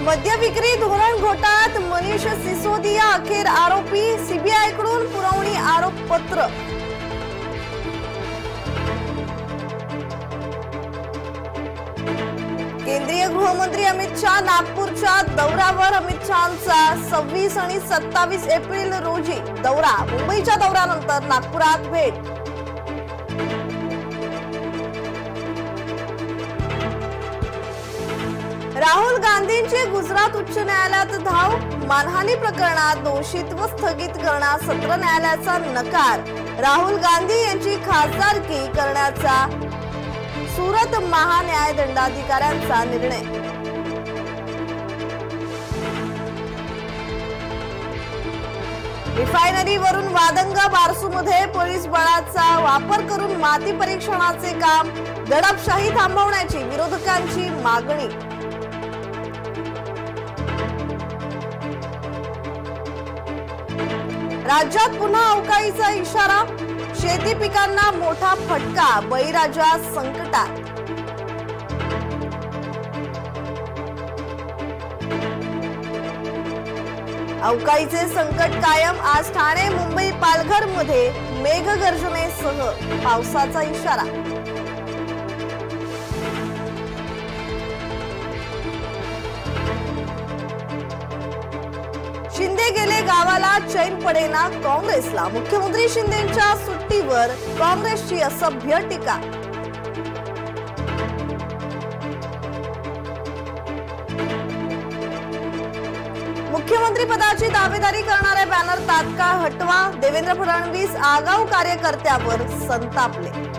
मद्य विक्री धोरण घोटाळ्यात मनीष सिसोदिया अखेर आरोपी, सीबीआयकडून पुरवणी आरोपपत्र। केंद्रीय गृहमंत्री अमित शाह नागपूरच्या दौऱ्यावर। अमित शहांचा 26 आणि 27 एप्रिल रोजी दौरा। मुंबईच्या दौऱ्यानंतर नागपुरात भेट। राहुल गांधींची गुजरात उच्च न्यायालयात धाव। मानहानी प्रकरणात दोषीत्व स्थगित करण्यास सत्र न्यायालयाचा नकार। राहुल गांधी यांची खासदारकी करण्याचा सुरत महान्यायदंडाधिकाऱ्यांचा निर्णय। रिफायनरीवरून वादंग। बारसूमध्ये पोलीस बळाचा वापर करून माती परीक्षणाचे काम। दडपशाही थांबवण्याची विरोधकांची मागणी। राज्यात पुन्हा अवकाळीचा इशारा। शेती पिकांना मोठा फटका। बळीराजा संकटात। अवकाळीचे संकट कायम। आज ठाणे, मुंबई, पालघर मध्ये मेघगर्जनेसह पावसाचा इशारा। शिंदे गेले गावाला, चैन पडेना काँग्रेसला। मुख्यमंत्री शिंदेंच्या सुट्टीवर काँग्रेसची असभ्य टीका। मुख्यमंत्री पदाची दावेदारी करणारे बॅनर तात्काळ हटवा। देवेंद्र फडणवीस आगाऊ कार्यकर्त्यावर संतापले।